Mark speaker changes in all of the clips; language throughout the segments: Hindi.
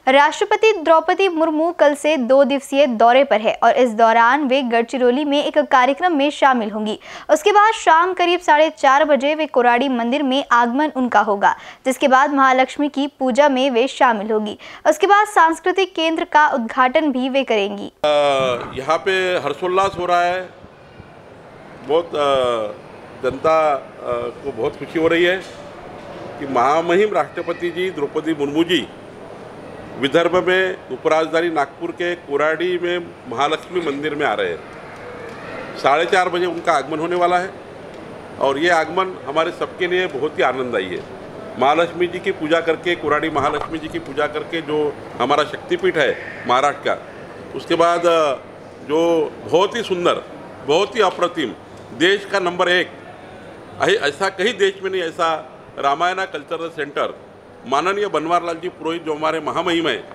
Speaker 1: राष्ट्रपति द्रौपदी मुर्मू कल से 2 दिवसीय दौरे पर है और इस दौरान वे गढ़चिरौली में एक कार्यक्रम में शामिल होंगी। उसके बाद शाम करीब 4:30 बजे वे कोराड़ी मंदिर में आगमन उनका होगा, जिसके बाद महालक्ष्मी की पूजा में वे शामिल होगी। उसके बाद सांस्कृतिक केंद्र का उद्घाटन भी वे करेंगी।
Speaker 2: यहाँ पे हर्षोल्लास हो रहा है, बहुत जनता को बहुत खुशी हो रही है कि महामहिम राष्ट्रपति जी द्रौपदी मुर्मू जी विदर्भ में उपराजधानी नागपुर के कोराड़ी में महालक्ष्मी मंदिर में आ रहे हैं। 4:30 बजे उनका आगमन होने वाला है और ये आगमन हमारे सबके लिए बहुत ही आनंददायी है। महालक्ष्मी जी की पूजा करके, कोराड़ी महालक्ष्मी जी की पूजा करके जो हमारा शक्तिपीठ है महाराष्ट्र का, उसके बाद जो बहुत ही सुंदर, बहुत ही अप्रतिम, देश का नंबर 1, ऐसा कहीं देश में नहीं, ऐसा रामायणा कल्चरल सेंटर माननीय बनवारीलाल जी पुरोहित जो हमारे महामहिम हैं,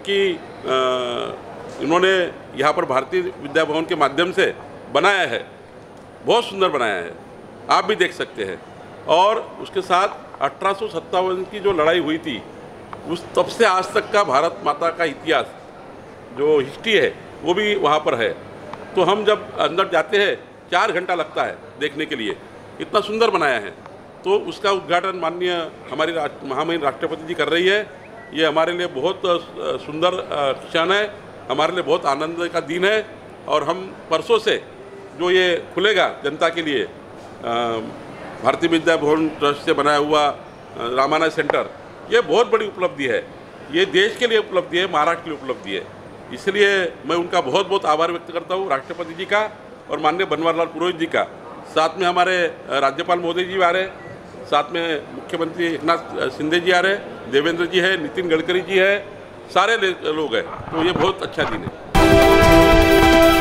Speaker 2: इन्होंने यहाँ पर भारतीय विद्या भवन के माध्यम से बनाया है, बहुत सुंदर बनाया है, आप भी देख सकते हैं। और उसके साथ 1857 की जो लड़ाई हुई थी, उस तब से आज तक का भारत माता का इतिहास जो हिस्ट्री है वो भी वहाँ पर है। तो हम जब अंदर जाते हैं 4 घंटा लगता है देखने के लिए, इतना सुंदर बनाया है। तो उसका उद्घाटन माननीय हमारी महामहिम राष्ट्रपति जी कर रही है। ये हमारे लिए बहुत सुंदर क्षण है, हमारे लिए बहुत आनंद का दिन है। और हम परसों से जो ये खुलेगा जनता के लिए भारतीय विद्या भवन ट्रस्ट से बनाया हुआ रामायणा सेंटर, ये बहुत बड़ी उपलब्धि है। ये देश के लिए उपलब्धि है, महाराष्ट्र के लिए उपलब्धि है। इसलिए मैं उनका बहुत बहुत आभार व्यक्त करता हूँ, राष्ट्रपति जी का और माननीय बनवारीलाल पुरोहित जी का। साथ में हमारे राज्यपाल महोदय जी आ रहे, साथ में मुख्यमंत्री एकनाथ शिंदे जी आ रहे, देवेंद्र जी है, नितिन गडकरी जी है, सारे लोग हैं। तो ये बहुत अच्छा दिन है।